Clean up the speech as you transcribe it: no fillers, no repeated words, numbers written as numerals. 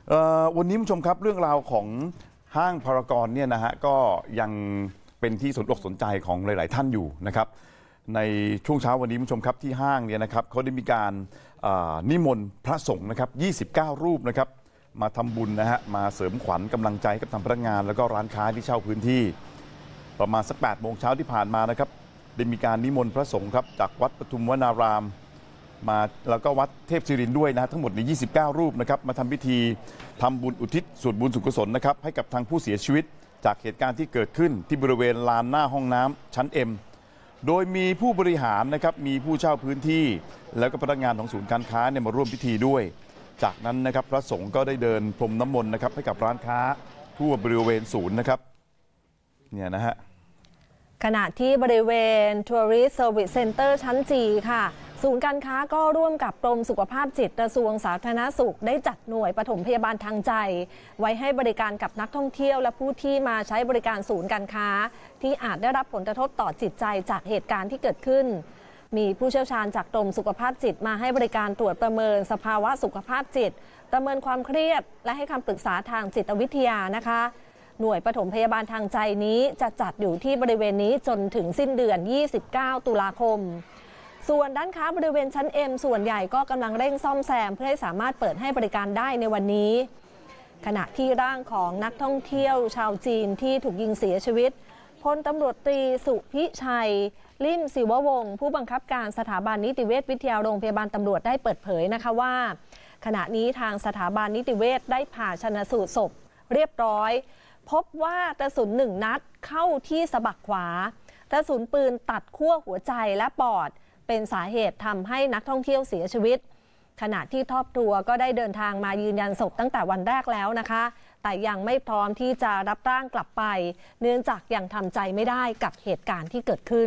วันนี้ผู้ชมครับเรื่องราวของห้างพารากอนเนี่ยนะฮะก็ยังเป็นที่สนอกสนใจของหลายๆท่านอยู่นะครับในช่วงเช้าวันนี้ผู้ชมครับที่ห้างเนี่ยนะครับเขาได้มีการนิมนต์พระสงฆ์นะครับ29 รูปนะครับมาทำบุญนะฮะมาเสริมขวัญกำลังใจกับทางพนักงานแล้วก็ร้านค้าที่เช่าพื้นที่ประมาณสัก8 โมงเช้าที่ผ่านมานะครับได้มีการนิมนต์พระสงฆ์ครับจากวัดปทุมวนารามมาแล้วก็วัดเทพศิรินทร์ด้วยนะทั้งหมดใน29 รูปนะครับมาทำพิธีทำบุญอุทิศส่วนบุญส่วนกุศลนะครับให้กับทางผู้เสียชีวิตจากเหตุการณ์ที่เกิดขึ้นที่บริเวณลานหน้าห้องน้ำชั้น M โดยมีผู้บริหารนะครับมีผู้เช่าพื้นที่แล้วก็พนักงานของศูนย์การค้าเนี่ยมาร่วมพิธีด้วยจากนั้นนะครับพระสงฆ์ก็ได้เดินพรมน้ำมนต์นะครับให้กับร้านค้าทั่วบริเวณศูนย์นะครับเนี่ยนะฮะขณะที่บริเวณ Tourist Service Center ชั้น G ค่ะศูนย์การค้าก็ร่วมกับกรมสุขภาพจิตกระทรวงสาธารณสุขได้จัดหน่วยปฐมพยาบาลทางใจไว้ให้บริการกับนักท่องเที่ยวและผู้ที่มาใช้บริการศูนย์การค้าที่อาจได้รับผลกระทบต่อจิตใจจากเหตุการณ์ที่เกิดขึ้นมีผู้เชี่ยวชาญจากกรมสุขภาพจิตมาให้บริการตรวจประเมินสภาวะสุขภาพจิตประเมินความเครียดและให้คำปรึกษาทางจิตวิทยานะคะหน่วยปฐมพยาบาลทางใจนี้จะจัดอยู่ที่บริเวณนี้จนถึงสิ้นเดือน29 ตุลาคมส่วนด้านค้าบริเวณชั้น M ส่วนใหญ่ก็กำลังเร่งซ่อมแซมเพื่อให้สามารถเปิดให้บริการได้ในวันนี้ขณะที่ร่างของนักท่องเที่ยวชาวจีนที่ถูกยิงเสียชีวิตพลตำรวจตรีสุพิชัยลิ่มศิววงศ์ผู้บังคับการสถาบันนิติเวชวิทยาโรงพยาบาลตำรวจได้เปิดเผยนะคะว่าขณะนี้ทางสถาบันนิติเวชได้ผ่าชันสูตรศพเรียบร้อยพบว่ากระสุน1 นัดเข้าที่สะบักขวากระสุนปืนตัดขั้วหัวใจและปอดเป็นสาเหตุทำให้นักท่องเที่ยวเสียชีวิตขณะที่ครอบครัวก็ได้เดินทางมายืนยันศพตั้งแต่วันแรกแล้วนะคะแต่ยังไม่พร้อมที่จะรับร่างกลับไปเนื่องจากยังทำใจไม่ได้กับเหตุการณ์ที่เกิดขึ้น